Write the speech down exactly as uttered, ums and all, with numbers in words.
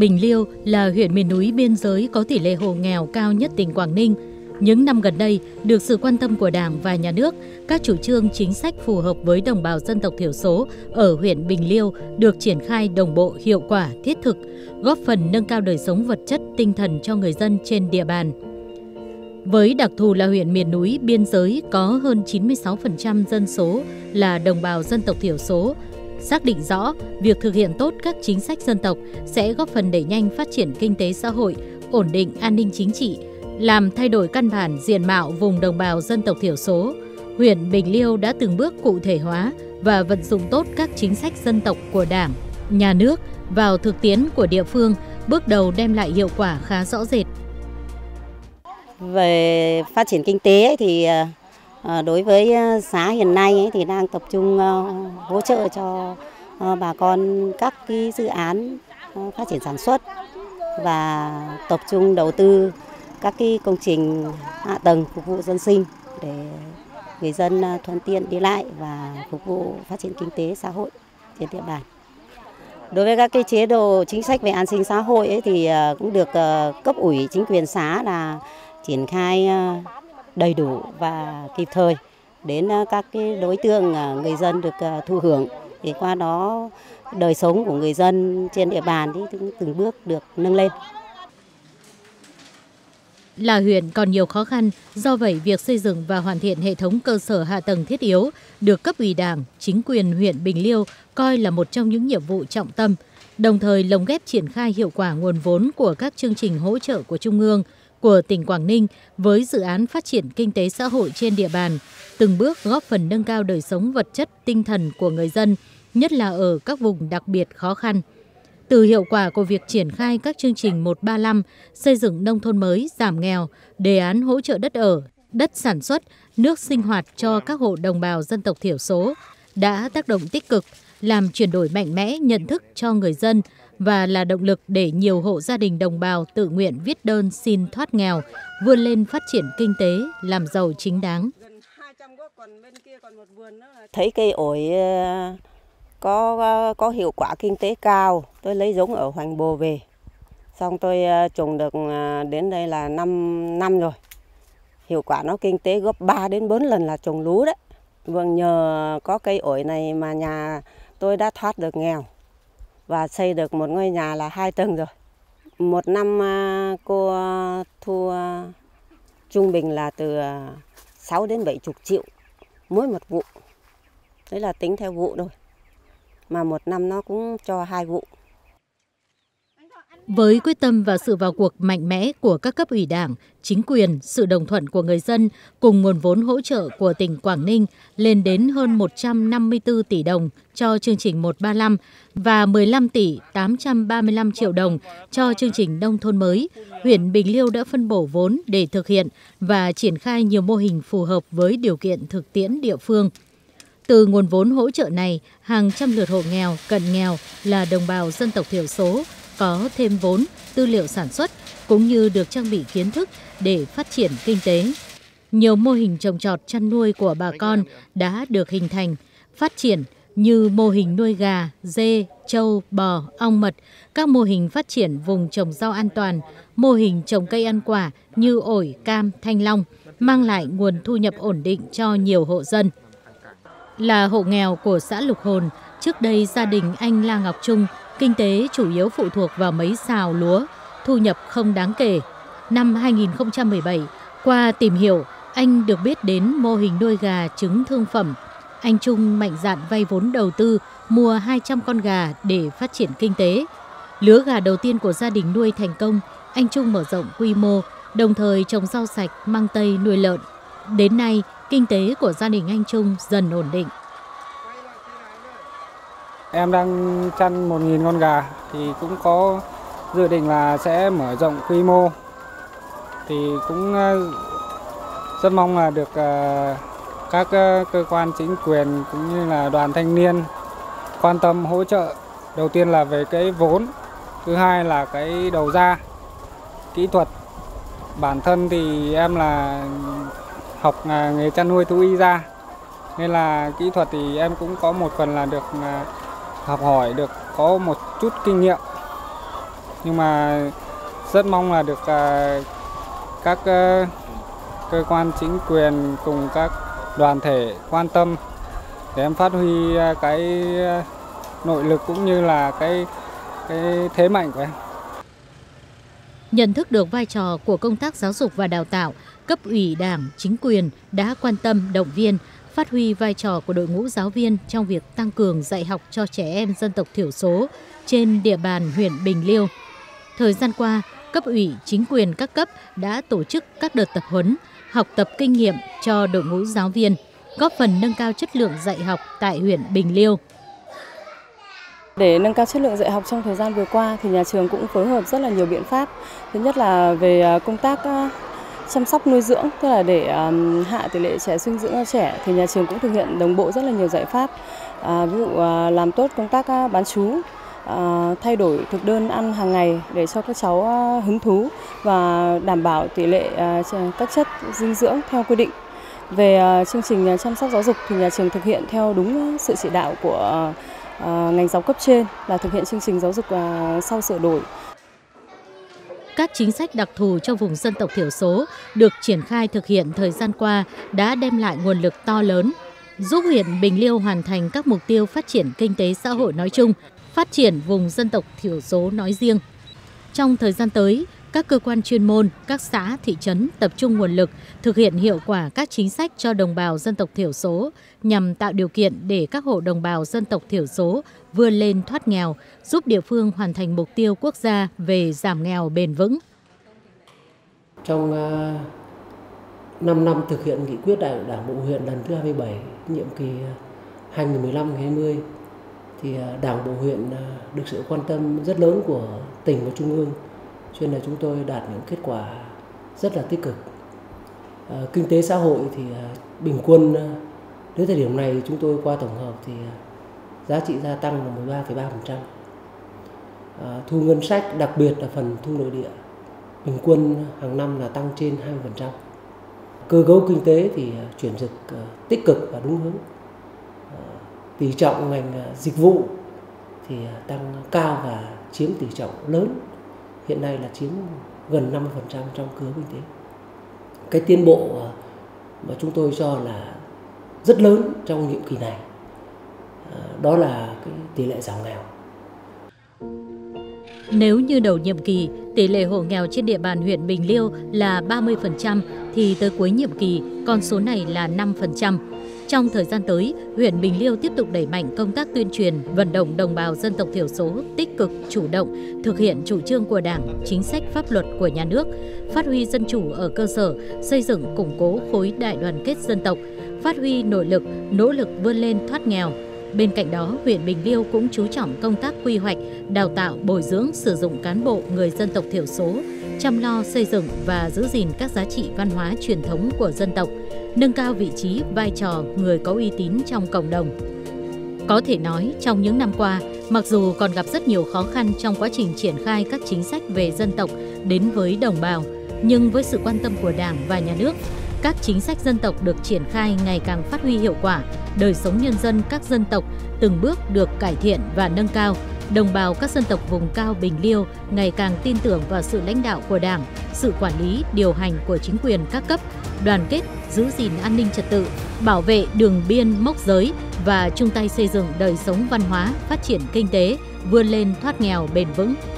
Bình Liêu là huyện miền núi biên giới có tỷ lệ hộ nghèo cao nhất tỉnh Quảng Ninh. Những năm gần đây, được sự quan tâm của Đảng và Nhà nước, các chủ trương chính sách phù hợp với đồng bào dân tộc thiểu số ở huyện Bình Liêu được triển khai đồng bộ, hiệu quả, thiết thực, góp phần nâng cao đời sống vật chất, tinh thần cho người dân trên địa bàn. Với đặc thù là huyện miền núi biên giới có hơn chín mươi sáu phần trăm dân số là đồng bào dân tộc thiểu số, xác định rõ việc thực hiện tốt các chính sách dân tộc sẽ góp phần đẩy nhanh phát triển kinh tế xã hội, ổn định an ninh chính trị, làm thay đổi căn bản diện mạo vùng đồng bào dân tộc thiểu số. Huyện Bình Liêu đã từng bước cụ thể hóa và vận dụng tốt các chính sách dân tộc của Đảng, Nhà nước vào thực tiễn của địa phương, bước đầu đem lại hiệu quả khá rõ rệt. Về phát triển kinh tế thì đối với xã hiện nay thì đang tập trung hỗ trợ cho bà con các cái dự án phát triển sản xuất và tập trung đầu tư các cái công trình hạ tầng phục vụ dân sinh để người dân thuận tiện đi lại và phục vụ phát triển kinh tế xã hội trên địa bàn. Đối với các cái chế độ chính sách về an sinh xã hội ấy thì cũng được cấp ủy chính quyền xã là triển khai đầy đủ và kịp thời đến các cái đối tượng người dân được thụ hưởng, thì qua đó đời sống của người dân trên địa bàn thì từng bước được nâng lên. Là huyện còn nhiều khó khăn, do vậy việc xây dựng và hoàn thiện hệ thống cơ sở hạ tầng thiết yếu được cấp ủy Đảng, chính quyền huyện Bình Liêu coi là một trong những nhiệm vụ trọng tâm, đồng thời lồng ghép triển khai hiệu quả nguồn vốn của các chương trình hỗ trợ của Trung ương, của tỉnh Quảng Ninh với dự án phát triển kinh tế xã hội trên địa bàn, từng bước góp phần nâng cao đời sống vật chất, tinh thần của người dân, nhất là ở các vùng đặc biệt khó khăn. Từ hiệu quả của việc triển khai các chương trình một ba năm, xây dựng nông thôn mới, giảm nghèo, đề án hỗ trợ đất ở, đất sản xuất, nước sinh hoạt cho các hộ đồng bào dân tộc thiểu số, đã tác động tích cực, làm chuyển đổi mạnh mẽ nhận thức cho người dân và là động lực để nhiều hộ gia đình đồng bào tự nguyện viết đơn xin thoát nghèo, vươn lên phát triển kinh tế, làm giàu chính đáng. Thấy cây ổi có có hiệu quả kinh tế cao, tôi lấy giống ở Hoành Bồ về, xong tôi trồng được đến đây là năm năm rồi, hiệu quả nó kinh tế gấp ba đến bốn lần là trồng lúa đấy. Vâng, nhờ có cây ổi này mà nhà tôi đã thoát được nghèo và xây được một ngôi nhà là hai tầng rồi. Một năm cô thu trung bình là từ sáu đến bảy mươi triệu mỗi một vụ. Đấy là tính theo vụ thôi. Mà một năm nó cũng cho hai vụ. Với quyết tâm và sự vào cuộc mạnh mẽ của các cấp ủy Đảng, chính quyền, sự đồng thuận của người dân cùng nguồn vốn hỗ trợ của tỉnh Quảng Ninh lên đến hơn một trăm năm mươi tư tỷ đồng cho chương trình một ba năm và mười lăm tỷ tám trăm ba mươi lăm triệu đồng cho chương trình nông thôn mới, huyện Bình Liêu đã phân bổ vốn để thực hiện và triển khai nhiều mô hình phù hợp với điều kiện thực tiễn địa phương. Từ nguồn vốn hỗ trợ này, hàng trăm lượt hộ nghèo, cận nghèo là đồng bào dân tộc thiểu số có thêm vốn, tư liệu sản xuất cũng như được trang bị kiến thức để phát triển kinh tế. Nhiều mô hình trồng trọt chăn nuôi của bà con đã được hình thành, phát triển như mô hình nuôi gà, dê, trâu, bò, ong mật, các mô hình phát triển vùng trồng rau an toàn, mô hình trồng cây ăn quả như ổi, cam, thanh long, mang lại nguồn thu nhập ổn định cho nhiều hộ dân. Là hộ nghèo của xã Lục Hồn, trước đây gia đình anh La Ngọc Trung kinh tế chủ yếu phụ thuộc vào mấy sào lúa, thu nhập không đáng kể. Năm hai nghìn không trăm mười bảy, qua tìm hiểu, anh được biết đến mô hình nuôi gà trứng thương phẩm. Anh Trung mạnh dạn vay vốn đầu tư, mua hai trăm con gà để phát triển kinh tế. Lứa gà đầu tiên của gia đình nuôi thành công, anh Trung mở rộng quy mô, đồng thời trồng rau sạch, măng tây, nuôi lợn. Đến nay, kinh tế của gia đình anh Trung dần ổn định. Em đang chăn một nghìn con gà thì cũng có dự định là sẽ mở rộng quy mô. Thì cũng rất mong là được các cơ quan chính quyền cũng như là đoàn thanh niên quan tâm hỗ trợ. Đầu tiên là về cái vốn, thứ hai là cái đầu ra, kỹ thuật. Bản thân thì em là học nghề chăn nuôi thú y ra, nên là kỹ thuật thì em cũng có một phần là được học hỏi, được có một chút kinh nghiệm. nhưng mà rất mong là được uh, các uh, cơ quan chính quyền cùng các đoàn thể quan tâm để em phát huy uh, cái uh, nội lực cũng như là cái cái thế mạnh của em. Nhận thức được vai trò của công tác giáo dục và đào tạo, cấp ủy Đảng, chính quyền đã quan tâm động viên, phát huy vai trò của đội ngũ giáo viên trong việc tăng cường dạy học cho trẻ em dân tộc thiểu số trên địa bàn huyện Bình Liêu. Thời gian qua, cấp ủy, chính quyền các cấp đã tổ chức các đợt tập huấn, học tập kinh nghiệm cho đội ngũ giáo viên, góp phần nâng cao chất lượng dạy học tại huyện Bình Liêu. Để nâng cao chất lượng dạy học trong thời gian vừa qua thì nhà trường cũng phối hợp rất là nhiều biện pháp. Thứ nhất là về công tác chăm sóc nuôi dưỡng, tức là để hạ tỷ lệ trẻ suy dinh dưỡng cho trẻ thì nhà trường cũng thực hiện đồng bộ rất là nhiều giải pháp. À, ví dụ làm tốt công tác bán trú, à, thay đổi thực đơn ăn hàng ngày để cho các cháu hứng thú và đảm bảo tỷ lệ các chất dinh dưỡng theo quy định. Về chương trình chăm sóc giáo dục thì nhà trường thực hiện theo đúng sự chỉ đạo của À, ngành giáo cấp trên là thực hiện chương trình giáo dục à, sau sửa đổi. Các chính sách đặc thù cho vùng dân tộc thiểu số được triển khai thực hiện thời gian qua đã đem lại nguồn lực to lớn, giúp huyện Bình Liêu hoàn thành các mục tiêu phát triển kinh tế xã hội nói chung, phát triển vùng dân tộc thiểu số nói riêng. Trong thời gian tới, các cơ quan chuyên môn, các xã, thị trấn tập trung nguồn lực thực hiện hiệu quả các chính sách cho đồng bào dân tộc thiểu số nhằm tạo điều kiện để các hộ đồng bào dân tộc thiểu số vươn lên thoát nghèo, giúp địa phương hoàn thành mục tiêu quốc gia về giảm nghèo bền vững. Trong uh, năm năm thực hiện nghị quyết đại hội Đảng bộ huyện lần thứ hai mươi bảy, nhiệm kỳ hai nghìn không trăm mười lăm đến hai nghìn không trăm hai mươi, thì uh, Đảng bộ huyện uh, được sự quan tâm rất lớn của tỉnh và trung ương, cho nên là chúng tôi đạt những kết quả rất là tích cực. À, kinh tế xã hội thì à, bình quân à, đến thời điểm này chúng tôi qua tổng hợp thì à, giá trị gia tăng là mười ba phẩy ba phần trăm. À, thu ngân sách, đặc biệt là phần thu nội địa, bình quân hàng năm là tăng trên hai mươi phần trăm. Cơ cấu kinh tế thì à, chuyển dịch à, tích cực và đúng hướng. À, tỷ trọng ngành à, dịch vụ thì à, tăng cao và chiếm tỷ trọng lớn. Hiện nay là chiếm gần năm mươi phần trăm trong cơ cấu kinh tế. Cái tiến bộ mà chúng tôi cho là rất lớn trong nhiệm kỳ này, đó là cái tỷ lệ giảm nghèo. Nếu như đầu nhiệm kỳ, tỷ lệ hộ nghèo trên địa bàn huyện Bình Liêu là ba mươi phần trăm, thì tới cuối nhiệm kỳ, con số này là năm phần trăm. Trong thời gian tới, huyện Bình Liêu tiếp tục đẩy mạnh công tác tuyên truyền, vận động đồng bào dân tộc thiểu số tích cực, chủ động, thực hiện chủ trương của Đảng, chính sách pháp luật của nhà nước, phát huy dân chủ ở cơ sở, xây dựng củng cố khối đại đoàn kết dân tộc, phát huy nội lực, nỗ lực vươn lên thoát nghèo. Bên cạnh đó, huyện Bình Liêu cũng chú trọng công tác quy hoạch, đào tạo, bồi dưỡng, sử dụng cán bộ người dân tộc thiểu số, chăm lo xây dựng và giữ gìn các giá trị văn hóa truyền thống của dân tộc, nâng cao vị trí, vai trò người có uy tín trong cộng đồng. Có thể nói, trong những năm qua, mặc dù còn gặp rất nhiều khó khăn trong quá trình triển khai các chính sách về dân tộc đến với đồng bào, nhưng với sự quan tâm của Đảng và Nhà nước, các chính sách dân tộc được triển khai ngày càng phát huy hiệu quả, đời sống nhân dân các dân tộc từng bước được cải thiện và nâng cao. Đồng bào các dân tộc vùng cao Bình Liêu ngày càng tin tưởng vào sự lãnh đạo của Đảng, sự quản lý, điều hành của chính quyền các cấp, đoàn kết, giữ gìn an ninh trật tự, bảo vệ đường biên mốc giới và chung tay xây dựng đời sống văn hóa, phát triển kinh tế, vươn lên thoát nghèo bền vững.